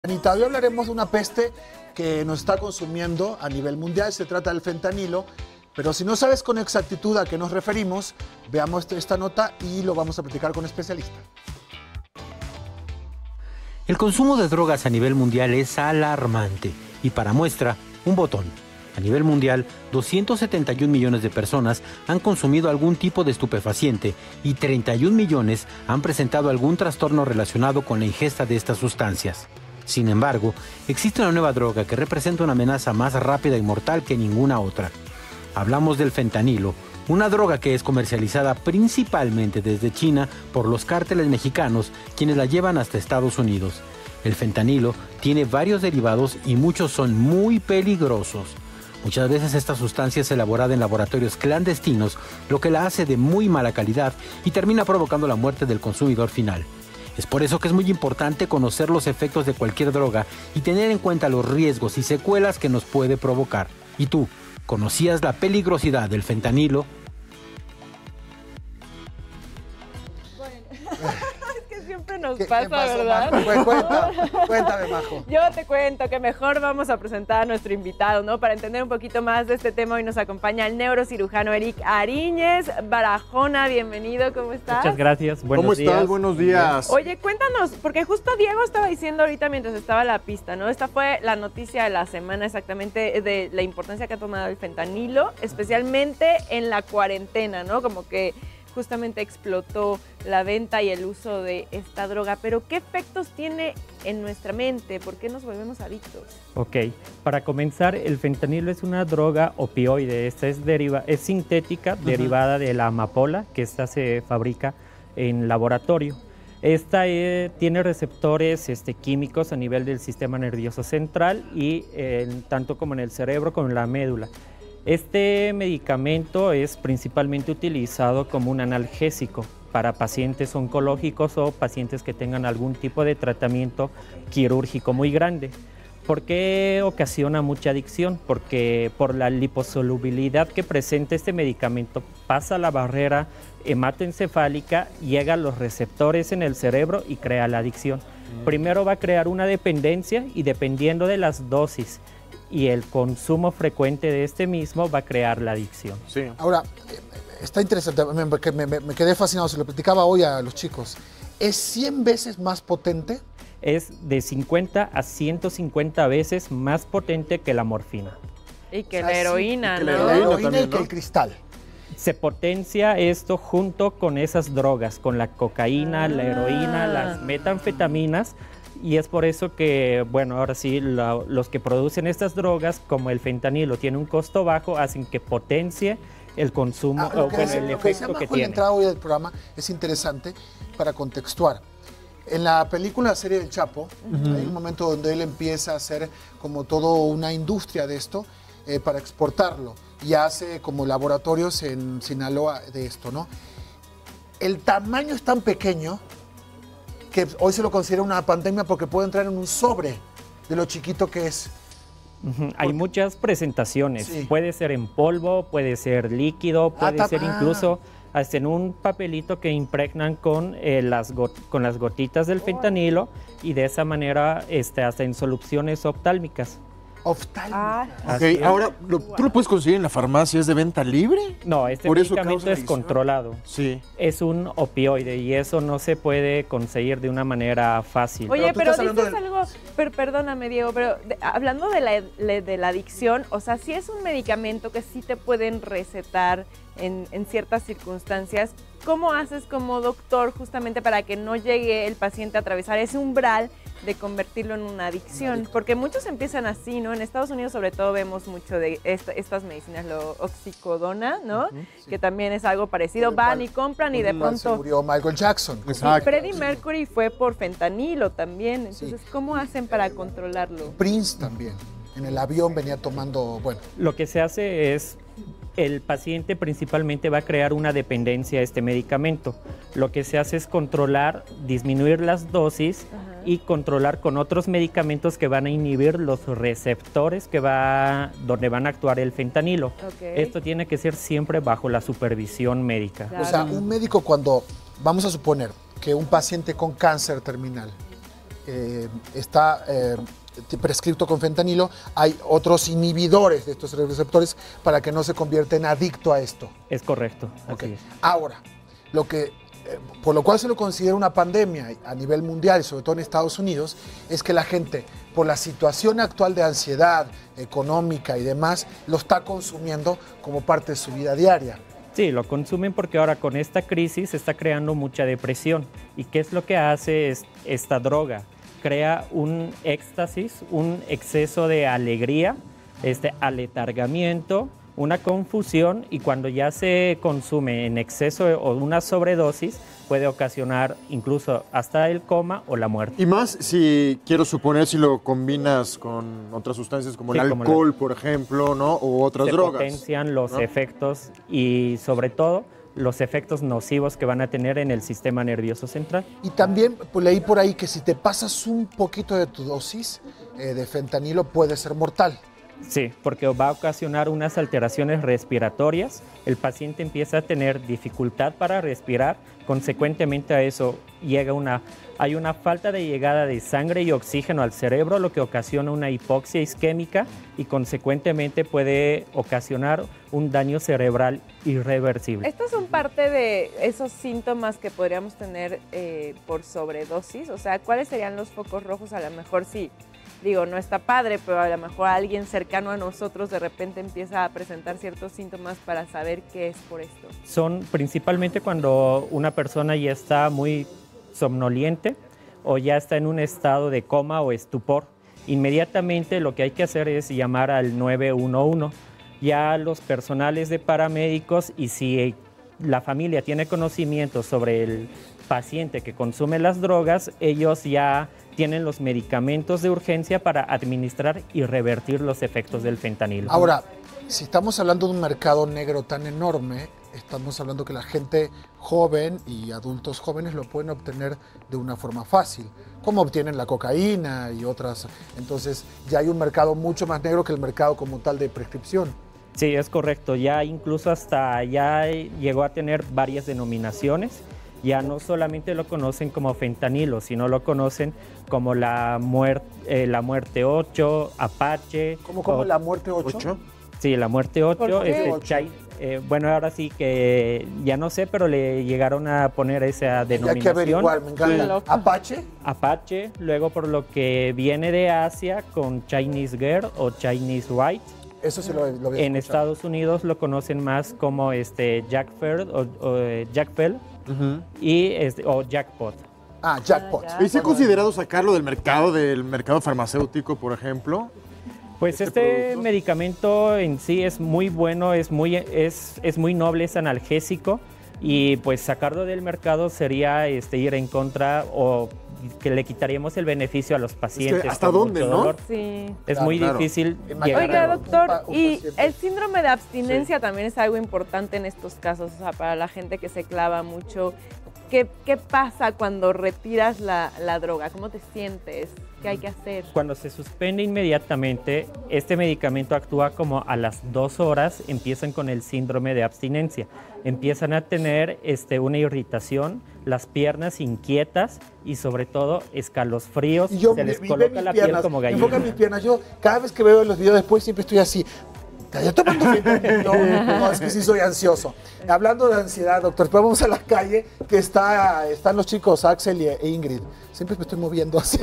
Anita, hoy hablaremos de una peste que nos está consumiendo a nivel mundial. Se trata del fentanilo, pero si no sabes con exactitud a qué nos referimos, veamos esta nota y lo vamos a platicar con especialistas. El consumo de drogas a nivel mundial es alarmante y para muestra, un botón. A nivel mundial, 271 millones de personas han consumido algún tipo de estupefaciente y 31 millones han presentado algún trastorno relacionado con la ingesta de estas sustancias. Sin embargo, existe una nueva droga que representa una amenaza más rápida y mortal que ninguna otra. Hablamos del fentanilo, una droga que es comercializada principalmente desde China por los cárteles mexicanos, quienes la llevan hasta Estados Unidos. El fentanilo tiene varios derivados y muchos son muy peligrosos. Muchas veces esta sustancia es elaborada en laboratorios clandestinos, lo que la hace de muy mala calidad y termina provocando la muerte del consumidor final. Es por eso que es muy importante conocer los efectos de cualquier droga y tener en cuenta los riesgos y secuelas que nos puede provocar. ¿Y tú, conocías la peligrosidad del fentanilo? Siempre nos pasa, ¿verdad? Cuéntame, Majo. Yo te cuento que mejor vamos a presentar a nuestro invitado, ¿no? Para entender un poquito más de este tema, hoy nos acompaña el neurocirujano Eric Ariñez Barahona. Bienvenido, ¿cómo estás? Muchas gracias, buenos días. ¿Cómo estás? Buenos días. Oye, cuéntanos, porque justo Diego estaba diciendo ahorita mientras estaba la pista, ¿no? Esta fue la noticia de la semana exactamente de la importancia que ha tomado el fentanilo, especialmente en la cuarentena, ¿no? Como que justamente explotó la venta y el uso de esta droga. Pero ¿qué efectos tiene en nuestra mente? ¿Por qué nos volvemos adictos? Ok, para comenzar, el fentanilo es una droga opioide. Esta es sintética, derivada de la amapola, que esta se fabrica en laboratorio. Esta tiene receptores químicos a nivel del sistema nervioso central y tanto como en el cerebro como en la médula. Este medicamento es principalmente utilizado como un analgésico para pacientes oncológicos o pacientes que tengan algún tipo de tratamiento quirúrgico muy grande. ¿Por qué ocasiona mucha adicción? Porque por la liposolubilidad que presenta este medicamento pasa la barrera hematoencefálica, llega a los receptores en el cerebro y crea la adicción. Primero va a crear una dependencia y dependiendo de las dosis y el consumo frecuente de este mismo va a crear la adicción. Sí. Ahora, está interesante, me quedé fascinado, se lo platicaba hoy a los chicos. ¿Es 100 veces más potente? Es de 50 a 150 veces más potente que la morfina. Y que la heroína, sí, ¿no? La heroína también, y que ¿no? el cristal. Se potencia esto junto con esas drogas, con la cocaína, la heroína, las metanfetaminas. Y es por eso que, bueno, ahora sí, los que producen estas drogas, como el fentanilo, tiene un costo bajo, hacen que potencie el consumo o el efecto que tiene. La entrada hoy del programa es interesante para contextuar. En la película, la serie del Chapo, hay un momento donde él empieza a hacer como toda una industria de esto para exportarlo y hace como laboratorios en Sinaloa de esto, ¿no? El tamaño es tan pequeño que hoy se lo considera una pandemia porque puede entrar en un sobre de lo chiquito que es. Hay muchas presentaciones, Sí. Puede ser en polvo, puede ser líquido, puede ser incluso hasta en un papelito que impregnan con las gotitas del fentanilo y de esa manera hasta en soluciones oftálmicas. Oftálmica. Ok, ahora, ¿tú lo puedes conseguir en la farmacia? ¿Es de venta libre? No, este Por eso medicamento causa es adicción. controlado. Sí. Es un opioide y eso no se puede conseguir de una manera fácil. Oye, Pero tú pero estás hablando dices algo, perdóname Diego, pero hablando de la adicción, o sea, si es un medicamento que sí te pueden recetar en ciertas circunstancias, ¿cómo haces como doctor justamente para que no llegue el paciente a atravesar ese umbral de convertirlo en una adicción? Porque muchos empiezan así, ¿no? En Estados Unidos sobre todo vemos mucho de estas medicinas, lo oxicodona, ¿no? Que también es algo parecido, van y compran y de Se pronto... murió Michael Jackson. Exacto. Freddie Mercury fue por fentanilo también, entonces ¿cómo hacen para controlarlo? Prince también. En el avión venía tomando, bueno. Lo que se hace es, el paciente principalmente va a crear una dependencia a este medicamento. Lo que se hace es controlar, disminuir las dosis y controlar con otros medicamentos que van a inhibir los receptores donde van a actuar el fentanilo. Okay. Esto tiene que ser siempre bajo la supervisión médica. Claro. O sea, un médico cuando, vamos a suponer que un paciente con cáncer terminal está prescrito con fentanilo, hay otros inhibidores de estos receptores para que no se convierta en adicto a esto. Es correcto. Ok. Así es. Ahora, por lo cual se lo considera una pandemia a nivel mundial y sobre todo en Estados Unidos, es que la gente, por la situación actual de ansiedad económica y demás, lo está consumiendo como parte de su vida diaria. Sí, lo consumen porque ahora con esta crisis se está creando mucha depresión. ¿Y qué es lo que hace esta droga? Crea un éxtasis, un exceso de alegría, aletargamiento, una confusión, y cuando ya se consume en exceso o una sobredosis puede ocasionar incluso hasta el coma o la muerte. Y más si, quiero suponer, si lo combinas con otras sustancias como Sí, el como alcohol, por ejemplo, ¿no? O otras Se drogas. potencian los ¿no? efectos y sobre todo los efectos nocivos que van a tener en el sistema nervioso central. Y también pues, leí por ahí que si te pasas un poquito de tu dosis de fentanilo puede ser mortal. Sí, porque va a ocasionar unas alteraciones respiratorias, el paciente empieza a tener dificultad para respirar, consecuentemente a eso hay una falta de llegada de sangre y oxígeno al cerebro, lo que ocasiona una hipoxia isquémica y consecuentemente puede ocasionar un daño cerebral irreversible. Estos son parte de esos síntomas que podríamos tener por sobredosis, o sea, ¿cuáles serían los focos rojos? A lo mejor sí. Digo, no está padre, pero a lo mejor alguien cercano a nosotros de repente empieza a presentar ciertos síntomas para saber qué es por esto. Son principalmente cuando una persona ya está muy somnoliente o ya está en un estado de coma o estupor. Inmediatamente lo que hay que hacer es llamar al 911. Ya los personales de paramédicos, y si la familia tiene conocimiento sobre el paciente que consume las drogas, ellos ya tienen los medicamentos de urgencia para administrar y revertir los efectos del fentanilo. Ahora, si estamos hablando de un mercado negro tan enorme, estamos hablando que la gente joven y adultos jóvenes lo pueden obtener de una forma fácil, como obtienen la cocaína y otras. Entonces, ya hay un mercado mucho más negro que el mercado como tal de prescripción. Sí, es correcto. Ya incluso hasta ya llegó a tener varias denominaciones. Ya no solamente lo conocen como fentanilo, sino lo conocen como la muerte 8, Apache. ¿Cómo la muerte 8? Sí, la muerte 8. ¿Por qué? Bueno, ahora sí que ya no sé, pero le llegaron a poner esa denominación. Hay que averiguar, me encanta. Sí. ¿Apache? Apache, luego por lo que viene de Asia con Chinese Girl o Chinese White. Eso sí lo había escuchado. En Estados Unidos lo conocen más como Jack Fell o Jack Fell o Jackpot. Ah, Jackpot. Ah, ya. ¿Y se ha considerado sacarlo del mercado farmacéutico, por ejemplo? Pues ¿Este este producto? medicamento en sí es muy bueno, es muy noble, es analgésico, y pues sacarlo del mercado sería ir en contra o que le quitaríamos el beneficio a los pacientes. ¿hasta con dónde, mucho no? dolor. Sí. Es Claro, muy claro. difícil Imagínate. llegar Oiga, a... doctor, un y paciente. el síndrome de abstinencia también es algo importante en estos casos, o sea, para la gente que se clava mucho. ¿Qué pasa cuando retiras la droga? ¿Cómo te sientes? ¿Qué hay que hacer? Cuando se suspende inmediatamente, este medicamento actúa como a las 2 horas, empiezan con el síndrome de abstinencia. Empiezan a tener una irritación, las piernas inquietas y sobre todo escalofríos, Y yo se les ve coloca mis la piel piernas, como enfoca gallina. mis piernas. Yo cada vez que veo los videos después siempre estoy así. ¿Ya tomando fentanilo? No, es que sí soy ansioso. Hablando de ansiedad, doctor, pues vamos a la calle que están los chicos Axel e Ingrid. Siempre me estoy moviendo así.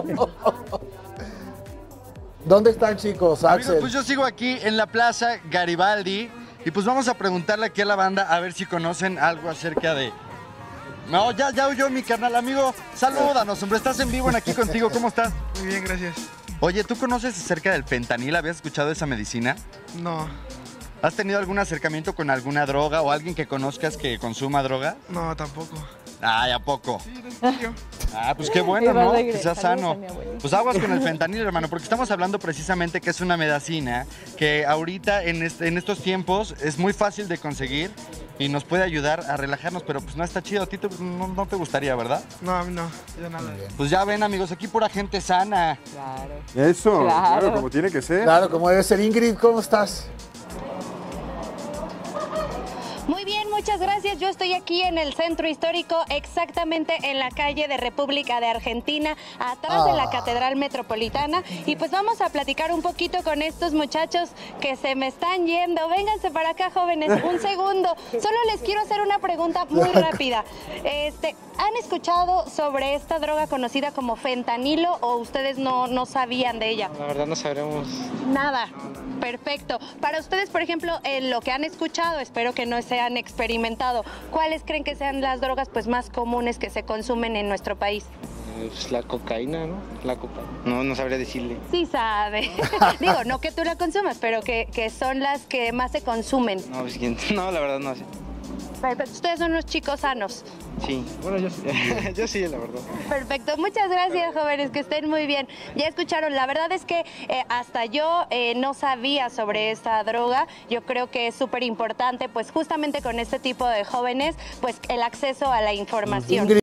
¿Dónde están, chicos, Amigos, Axel? pues yo sigo aquí en la Plaza Garibaldi y pues vamos a preguntarle aquí a la banda a ver si conocen algo acerca de... No, ya oyó mi carnal, amigo. Salúdanos, hombre, estás en vivo en Aquí Contigo, ¿cómo estás? Muy bien, gracias. Oye, ¿tú conoces acerca del fentanil? ¿Habías escuchado esa medicina? No, ¿Has tenido algún acercamiento con alguna droga o alguien que conozcas que consuma droga? no, tampoco. Ay, ¿a poco? Sí, en serio. Ah, pues qué bueno, Viva ¿no? alegre. Que sea Saludos sano. a mi abuelita. Pues aguas con el fentanil, hermano, porque estamos hablando precisamente que es una medicina que ahorita en estos tiempos es muy fácil de conseguir y nos puede ayudar a relajarnos, pero pues no está chido. A ti no te gustaría, ¿verdad? No, a mí no, yo nada. Pues ya ven, amigos, aquí pura gente sana. Claro. Eso, Claro. claro, como tiene que ser. Claro, como debe ser. Ingrid, ¿cómo estás? Muy bien, muchas gracias. Yo estoy aquí en el centro histórico, exactamente en la calle de República de Argentina, atrás de la Catedral Metropolitana. Y pues vamos a platicar un poquito con estos muchachos que se me están yendo. Vénganse para acá, jóvenes, un segundo. Solo les quiero hacer una pregunta muy rápida. ¿Han escuchado sobre esta droga conocida como fentanilo o ustedes no sabían de ella? La verdad no sabremos. Nada. Perfecto. Para ustedes, por ejemplo, en lo que han escuchado, espero que no se han experimentado, ¿cuáles creen que sean las drogas pues más comunes que se consumen en nuestro país? Pues la cocaína, ¿no? La cocaína. No sabría decirle. Sí sabe. Digo, no que tú la consumas, pero que son las que más se consumen. No, pues, no, la verdad no sé. Perfecto. Ustedes son unos chicos sanos. Sí, bueno, yo sí, yo sí, la verdad. Perfecto, muchas gracias, jóvenes, que estén muy bien. Ya escucharon, la verdad es que hasta yo no sabía sobre esta droga. Yo creo que es súper importante, pues justamente con este tipo de jóvenes, pues el acceso a la información.